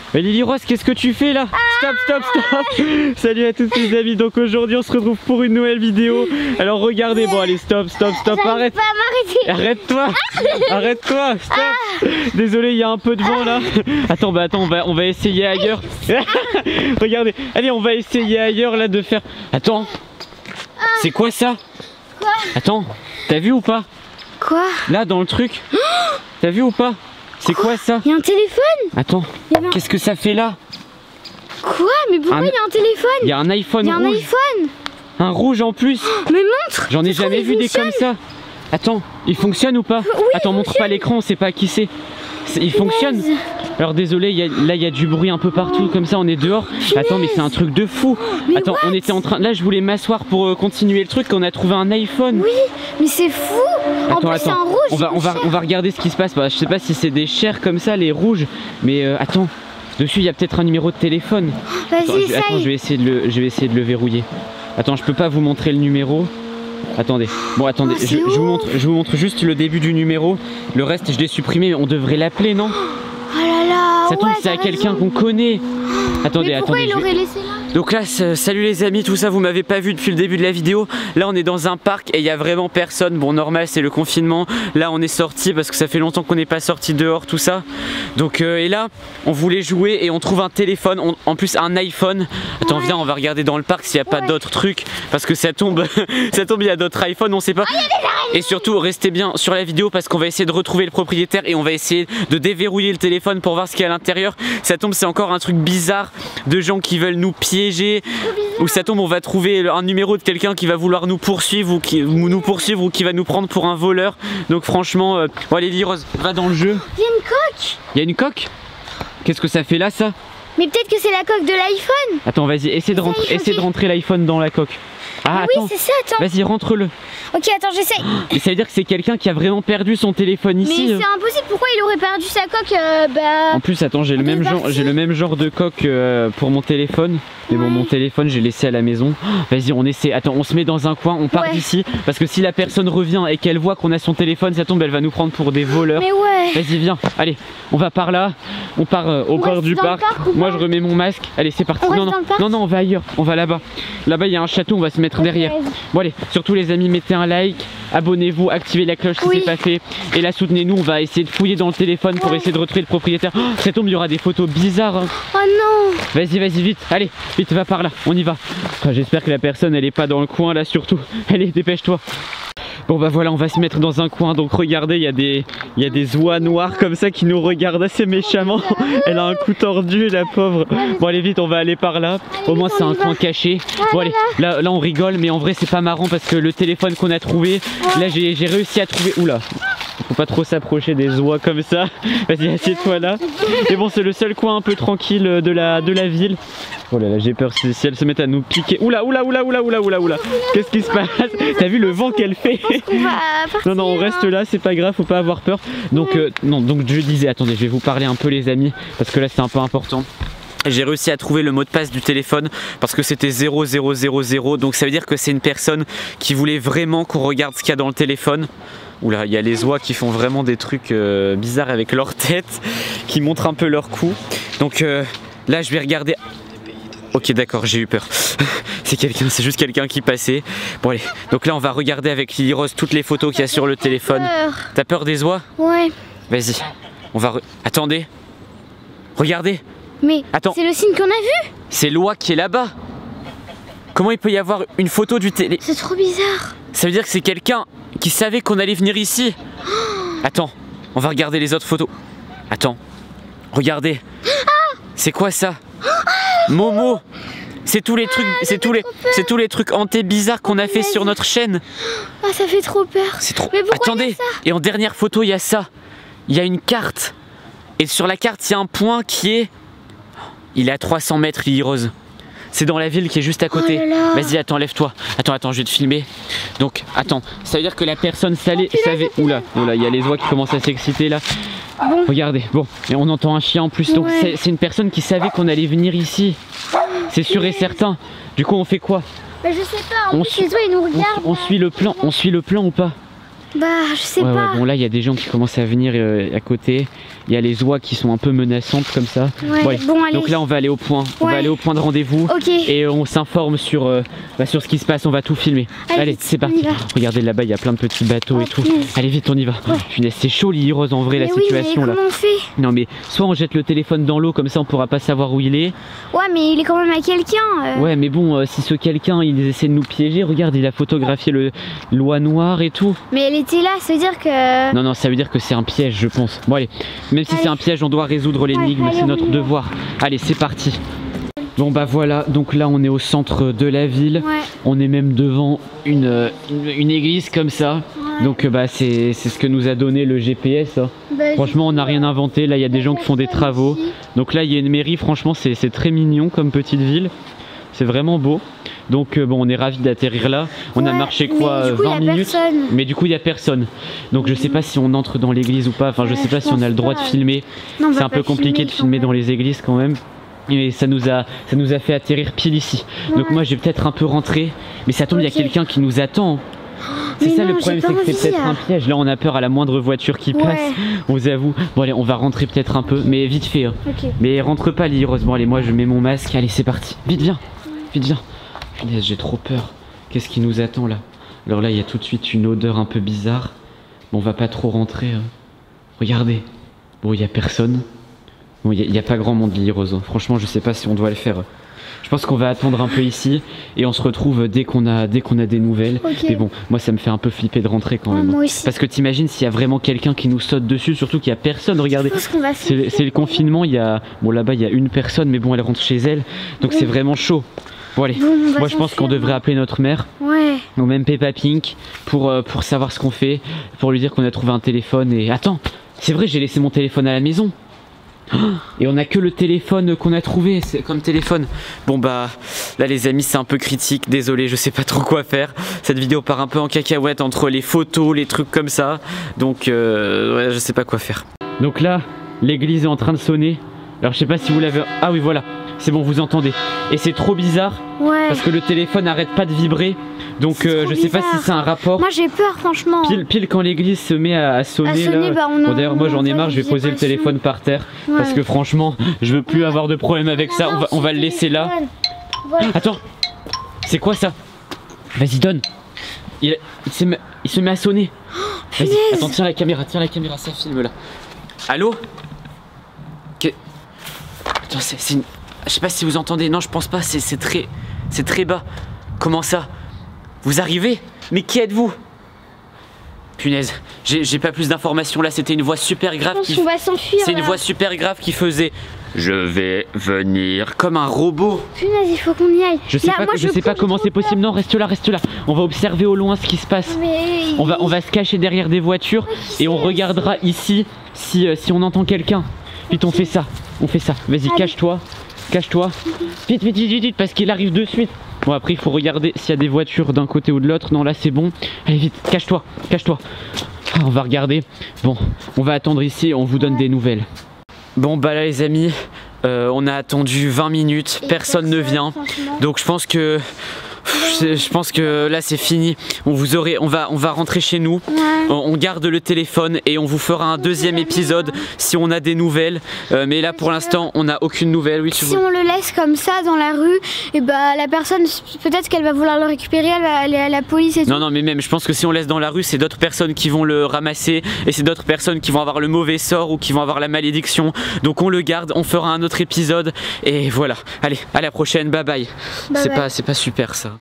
Mais Lily Rose, qu'est-ce que tu fais là? Stop, stop, stop. Salut à tous les amis, donc aujourd'hui on se retrouve pour une nouvelle vidéo. Alors regardez, bon allez, stop, stop, stop, arrête. Pas m'arrêter. Arrête-toi. Arrête-toi, stop. Désolé, il y a un peu de vent là. Attends, bah attends, on va essayer ailleurs. Regardez, allez, on va essayer ailleurs là de faire... Attends, c'est quoi ça? Quoi? Attends, t'as vu ou pas? Quoi? Là dans le truc. T'as vu ou pas? C'est quoi ça? Il y a un téléphone. Attends, qu'est-ce que ça fait là? Quoi? Mais pourquoi il y a un téléphone? Il y a un iPhone Il y a un rouge. iPhone. Un rouge en plus. Mais montre. J'en ai jamais vu des comme ça. Attends, il fonctionne ou pas? Oui, attends, montre pas l'écran, on sait pas qui c'est. Il fonctionne. Alors désolé, là il y a du bruit un peu partout comme ça, on est dehors. Attends, mais c'est un truc de fou. Attends, on était en train... Là je voulais m'asseoir pour continuer le truc, on a trouvé un iPhone. Oui, mais c'est fou. Attends, c'est un rouge. On va regarder ce qui se passe. Je sais pas si c'est des chairs comme ça, les rouges. Mais attends, dessus il y a peut-être un numéro de téléphone. Vas-y, essaye. Attends, je vais essayer de le verrouiller. Attends, je peux pas vous montrer le numéro. Attendez, bon attendez, je vous montre juste le début du numéro. Le reste je l'ai supprimé, mais on devrait l'appeler, non? Oh là là. Ça tombe, c'est à quelqu'un qu'on connaît. Attendez, mais pourquoi attendez. il l'aurait laissé là? Donc là, salut les amis, tout ça vous m'avez pas vu depuis le début de la vidéo. Là on est dans un parc et il y a vraiment personne. Bon, normal, c'est le confinement. Là on est sorti parce que ça fait longtemps qu'on n'est pas sorti dehors, tout ça. Donc et là on voulait jouer et on trouve un téléphone, en plus un iPhone. Attends, viens, on va regarder dans le parc s'il n'y a pas d'autres trucs, parce que ça tombe il y a d'autres iPhones, on sait pas. Et surtout restez bien sur la vidéo parce qu'on va essayer de retrouver le propriétaire et on va essayer de déverrouiller le téléphone pour voir ce qu'il y a à l'intérieur. Ça tombe, c'est encore un truc bizarre de gens qui veulent nous piéger. Ou ça tombe, on va trouver un numéro de quelqu'un qui va vouloir nous poursuivre ou qui va nous prendre pour un voleur. Donc franchement, bon allez Lily Rose, va dans le jeu. Il y a une coque. Il y a une coque? Qu'est-ce que ça fait là, ça? Mais peut-être que c'est la coque de l'iPhone. Attends, vas-y, essaie de rentrer l'iPhone dans la coque. Ah, oui, c'est ça, attends. Vas-y, rentre-le. Ok, attends, j'essaye. Et ça veut dire que c'est quelqu'un qui a vraiment perdu son téléphone ici. Mais c'est impossible, pourquoi il aurait perdu sa coque? En plus, attends, j'ai le même genre de coque pour mon téléphone. Mais bon, mon téléphone, j'ai laissé à la maison. Vas-y, on essaie. Attends, on se met dans un coin, on part d'ici. Parce que si la personne revient et qu'elle voit qu'on a son téléphone, ça tombe, elle va nous prendre pour des voleurs. Mais ouais. Vas-y, viens. Allez, on va par là. On part au bord du parc. Moi, je remets mon masque. Allez, c'est parti. Non, on va ailleurs. On va là-bas. Là-bas, il y a un château, on va se mettre derrière. Bon, allez, surtout les amis, mettez un like, abonnez-vous, activez la cloche si c'est pas fait. Et là, soutenez-nous, on va essayer de fouiller dans le téléphone pour essayer de retrouver le propriétaire. Oh, ça tombe, il y aura des photos bizarres. Hein. Oh non. Vas-y, vite. Allez, vite, va par là. On y va. Oh, j'espère que la personne, elle est pas dans le coin là, surtout. Allez, dépêche-toi. Bon bah voilà, on va se mettre dans un coin. Donc regardez, il y a des oies noires comme ça qui nous regardent assez méchamment. Elle a un cou tordu, la pauvre. Bon allez vite, on va aller par là. Au moins c'est un coin caché. Bon allez, là on rigole, mais en vrai c'est pas marrant parce que le téléphone qu'on a trouvé, là j'ai réussi à trouver... Oula, faut pas trop s'approcher des oies comme ça. Vas-y, assieds-toi là. Et bon, c'est le seul coin un peu tranquille de la ville. Oh là là, j'ai peur si elles se mettent à nous piquer. Oula. Qu'est-ce qui se passe? T'as vu le vent qu'elle fait? Non, on reste là, c'est pas grave, faut pas avoir peur. Donc, donc je disais, attendez, je vais vous parler un peu les amis, parce que là c'est un peu important. J'ai réussi à trouver le mot de passe du téléphone parce que c'était 0000, donc ça veut dire que c'est une personne qui voulait vraiment qu'on regarde ce qu'il y a dans le téléphone. Oula, il y a les oies qui font vraiment des trucs bizarres avec leur tête, qui montrent un peu leur cou. Donc là je vais regarder... Ok, d'accord, j'ai eu peur. C'est juste quelqu'un qui passait. Bon allez, donc là on va regarder avec Lily Rose toutes les photos qu'il y a sur le téléphone. T'as peur des oies? Ouais. Vas-y, on va... Attendez. Regardez. Mais c'est le signe qu'on a vu. C'est l'oie qui est là-bas. Comment il peut y avoir une photo du télé? C'est trop bizarre. Ça veut dire que c'est quelqu'un qui savait qu'on allait venir ici. Attends, on va regarder les autres photos. Attends, regardez. C'est quoi ça? Momo. C'est tous les trucs hantés bizarres qu'on a fait sur notre chaîne. Ah, ça fait trop peur. C'est trop... Mais pourquoi attendez, et en dernière photo il y a ça. Il y a une carte. Et sur la carte il y a un point qui est... Il est à 300 mètres, Lily Rose. C'est dans la ville qui est juste à côté. Oh, vas-y, attends, lève-toi. Attends, je vais te filmer. Donc, attends, ça veut dire que la personne savait... Oula, il y a les oies qui commencent à s'exciter là. Bon. Regardez, bon, et on entend un chien en plus. Donc c'est une personne qui savait qu'on allait venir ici. C'est sûr et certain. Du coup, on fait quoi? Bah je sais pas, en plus les oies ils nous regardent. On suit le plan ou pas? Bah, je sais pas. Ouais, bon là il y a des gens qui commencent à venir à côté. Il y a les oies qui sont un peu menaçantes comme ça. Ouais, bon, allez. Donc là on va aller au point. On va aller au point de rendez-vous. Ok. Et on s'informe sur ce qui se passe. On va tout filmer. Allez, c'est parti. Regardez là-bas, il y a plein de petits bateaux et tout. Allez vite, on y va. Punaise, c'est chaud Lily Rose en vrai, la situation là. Comment on fait? Non mais soit on jette le téléphone dans l'eau, comme ça on pourra pas savoir où il est. Ouais, mais il est quand même à quelqu'un. Ouais, mais bon, si ce quelqu'un il essaie de nous piéger, regarde, il a photographié le l'oie noire et tout. Mais elle était là, ça veut dire que... Non, ça veut dire que c'est un piège, je pense. Bon allez, même si c'est un piège, on doit résoudre l'énigme, c'est notre devoir. Allez, c'est parti. Bon bah voilà, donc là on est au centre de la ville. On est même devant une église comme ça. Donc bah c'est ce que nous a donné le GPS. Hein. Bah, franchement on n'a rien inventé, là il y a des gens qui font des travaux. Donc là il y a une mairie, franchement c'est très mignon comme petite ville. C'est vraiment beau. Donc bon, on est ravis d'atterrir là. On a marché quoi, 20 minutes. Mais du coup il n'y a personne. Donc je sais pas si on entre dans l'église ou pas. Enfin je sais pas si on a le droit de filmer. C'est un peu compliqué de filmer dans les églises quand même. Et ça nous a fait atterrir pile ici. Donc moi je vais peut-être un peu rentrer. Mais ça tombe, il y a quelqu'un qui nous attend. C'est ça le problème, c'est que c'est peut-être un piège. Là on a peur à la moindre voiture qui passe. On vous avoue. Bon allez, on va rentrer peut-être un peu, mais vite fait. Hein. Mais rentre pas Lily Rose. Bon allez, moi je mets mon masque. Allez c'est parti. Vite viens. Vite viens. Punaise, j'ai trop peur. Qu'est-ce qui nous attend là? Alors là il y a tout de suite une odeur un peu bizarre. Bon on va pas trop rentrer. Hein. Regardez. Bon il y a personne. Bon, il n'y a pas grand monde Lily Rose. Franchement, je sais pas si on doit le faire. Je pense qu'on va attendre un peu ici et on se retrouve dès qu'on a des nouvelles. Mais bon, moi ça me fait un peu flipper de rentrer quand même. Moi aussi. Parce que t'imagines s'il y a vraiment quelqu'un qui nous saute dessus, surtout qu'il n'y a personne. Regardez, c'est le confinement. Bon là-bas il y a une personne, mais bon elle rentre chez elle, donc c'est vraiment chaud. Bon allez, moi je pense qu'on devrait appeler notre mère. Ou même Peppa Pink pour savoir ce qu'on fait, pour lui dire qu'on a trouvé un téléphone. Et attends, c'est vrai, j'ai laissé mon téléphone à la maison. Et on a que le téléphone qu'on a trouvé comme téléphone. Bon bah là les amis c'est un peu critique, désolé, je sais pas trop quoi faire. Cette vidéo part un peu en cacahuète entre les photos, les trucs comme ça. Donc ouais, je sais pas quoi faire. Donc là l'église est en train de sonner. Alors je sais pas si vous l'avez... Ah oui voilà, c'est bon, vous entendez. Et c'est trop bizarre parce que le téléphone n'arrête pas de vibrer. Donc je sais pas si c'est un rapport. Moi j'ai peur franchement. Pile quand l'église se met à sonner là. Bah, bon d'ailleurs moi j'en ai marre, je vais poser le téléphone par terre. Parce que franchement je veux plus avoir de problème avec ça. On va le laisser là. Attends, c'est quoi ça? Vas-y donne. Il se met à sonner. Vas-y, attends, tiens la caméra, ça filme là. Allô? Attends, c'est une... Je sais pas si vous entendez, non je pense pas, c'est très bas. Comment ça? Vous arrivez? Mais qui êtes-vous? Punaise, j'ai pas plus d'informations là, c'était une voix super grave. On va s'enfuir. C'est une voix super grave qui faisait je vais venir comme un robot. Punaise, il faut qu'on y aille. Je sais pas comment c'est possible. Non, reste là. On va observer au loin ce qui se passe. On va se cacher derrière des voitures et on regardera ici si on entend quelqu'un. Vite, on fait ça. Vas-y, cache-toi. Vite, parce qu'il arrive de suite. Bon après il faut regarder s'il y a des voitures d'un côté ou de l'autre. Non là c'est bon. Allez vite, cache-toi. Ah, on va regarder. Bon, on va attendre ici et on vous donne des nouvelles. Bon bah là les amis, on a attendu 20 minutes, personne ne vient. Donc je pense que là c'est fini. On va rentrer chez nous. On garde le téléphone et on vous fera un deuxième épisode si on a des nouvelles. Mais là pour l'instant on n'a aucune nouvelle. Oui, si on le laisse comme ça dans la rue, et bah la personne peut-être qu'elle va vouloir le récupérer, elle va aller à la police et tout. Non mais même je pense que si on laisse dans la rue, c'est d'autres personnes qui vont le ramasser et c'est d'autres personnes qui vont avoir le mauvais sort ou qui vont avoir la malédiction. Donc on le garde, on fera un autre épisode et voilà. Allez, à la prochaine, bye bye. C'est pas super ça.